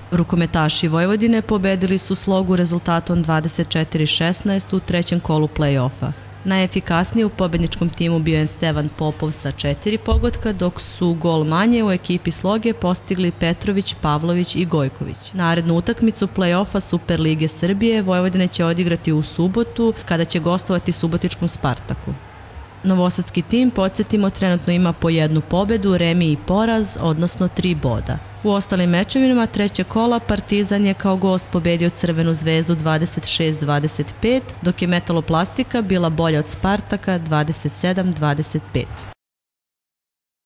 Rukometaši Vojvodine pobedili su Slogu rezultatom 24-16 u trećem kolu play-offa. Najefikasniji u pobedničkom timu bio je Stevan Popov sa 4 pogotka, dok su gol manje u ekipi Sloge postigli Petrović, Pavlović i Gojković. Narednu utakmicu play-offa Superlige Srbije Vojvodina će odigrati u subotu, kada će gostovati subotičkom Spartaku. Novosadski tim, podsjetimo, trenutno ima po 1 pobedu, remi i poraz, odnosno 3 boda. U ostalim mečevima treće kola Partizan je kao gost pobedio Crvenu zvezdu 26-25, dok je Metaloplastika bila bolja od Spartaka 27-25.